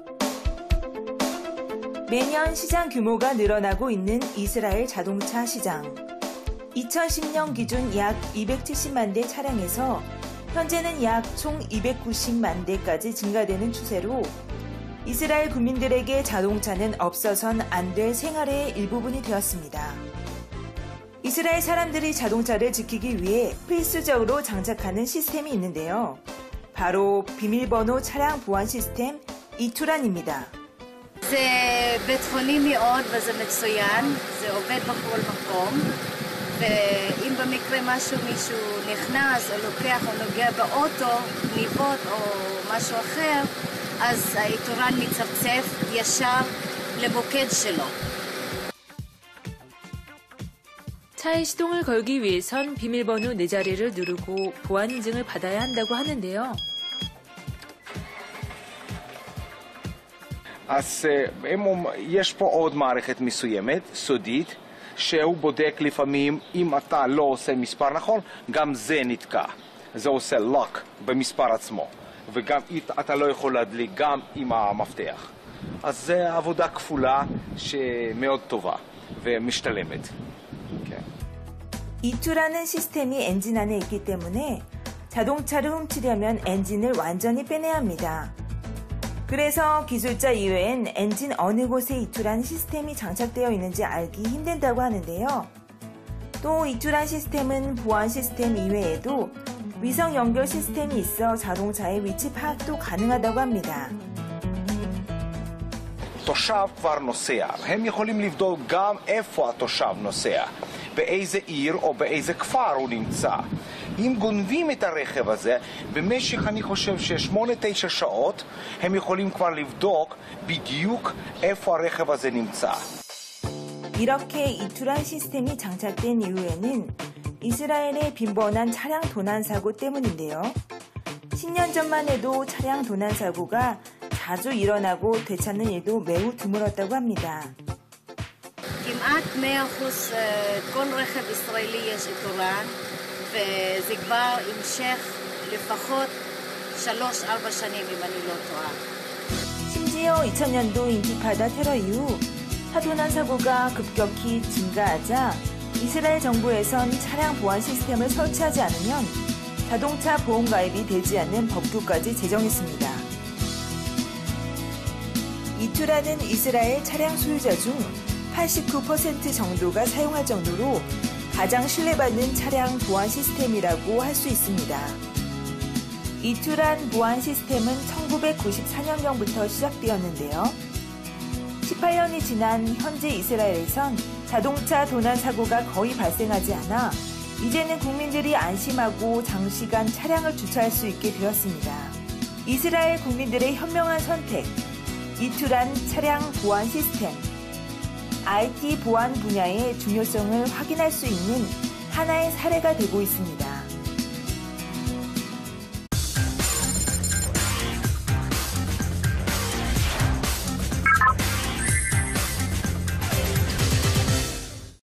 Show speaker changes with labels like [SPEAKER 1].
[SPEAKER 1] 매년 시장 규모가 늘어나고 있는 이스라엘 자동차 시장. 2010년 기준 약 270만 대 차량에서 현재는 약 총 290만 대까지 증가되는 추세로 이스라엘 국민들에게 자동차는 없어선 안 될 생활의 일부분이 되었습니다. 이스라엘 사람들이 자동차를 지키기 위해 필수적으로 장착하는 시스템이 있는데요. 바로 비밀번호 차량 보안 시스템 이투란입니다.
[SPEAKER 2] זה ביטחוני מאוד וזה מצוין, זה עובד בכל מקום, ואם במקרה מישהו נכנס או לוקח או נוגע באוטו, ניבות או משהו אחר, אז האיתורן מצפצף ישר למוקד שלו.
[SPEAKER 1] 차의 시동을 걸기 위해선 비밀번호 4자리를 누르고 보안 인증을 받아야 한다고 하는데요.
[SPEAKER 3] אז יש פה עוד מערכת מסוימת, סודית, שהוא בודק לפעמים אם אתה לא עושה מספר נכון, גם זה נתקע. זה עושה לוק במספר עצמו, וגם אתה לא יכול להדליק גם עם המפתח. אז זה עבודה כפולה שמאוד טובה ומשתלמת.
[SPEAKER 1] 이투라는 시스템이 엔진 안에 있기 때문에 자동차를 훔치려면 엔진을 완전히 빼내야 합니다. 그래서 기술자 이외엔 엔진 어느 곳에 이투란 시스템이 장착되어 있는지 알기 힘든다고 하는데요. 또 이투란 시스템은 보안 시스템 이외에도 위성 연결 시스템이 있어 자동차의 위치 파악도 가능하다고 합니다.
[SPEAKER 3] תושב כבר נוסע, הם יכולים לבדוק גם איפה התושב נוסע, באיזה עיר או באיזה כפר הוא נמצא. אם גונבים את הרכב הזה, במשך אני חושב ש8-9 שעות, הם יכולים כבר לבדוק בדיוק איפה הרכב הזה נמצא.
[SPEAKER 1] 이렇게 이투란 시스템이 장착된 이유에는 이스라엘의 빈번한 차량 도난 사고 때문인데요. 10년 전만 해도 차량 도난 사고가 자주 일어나고 되찾는 일도 매우 드물었다고 합니다.
[SPEAKER 2] כמעט 100% כל רכב ישראלי יש איתורן, וזה כבר המשך לפחות 3-4 שנים אם אני לא טועה.
[SPEAKER 1] 심지어 2000년도 인티파다 테러 이후 차도난 사고가 급격히 증가하자 이스라엘 정부에선 차량 보안 시스템을 설치하지 않으면 자동차 보험 가입이 되지 않는 법규까지 제정했습니다. 이투라는 이스라엘 차량 소유자 중 89% 정도가 사용할 정도로 가장 신뢰받는 차량 보안 시스템이라고 할 수 있습니다. 이투란 보안 시스템은 1994년경부터 시작되었는데요. 18년이 지난 현재 이스라엘에선 자동차 도난 사고가 거의 발생하지 않아 이제는 국민들이 안심하고 장시간 차량을 주차할 수 있게 되었습니다. 이스라엘 국민들의 현명한 선택, 이투란 차량 보안 시스템, IT 보안 분야의 중요성을 확인할 수 있는 하나의 사례가 되고 있습니다.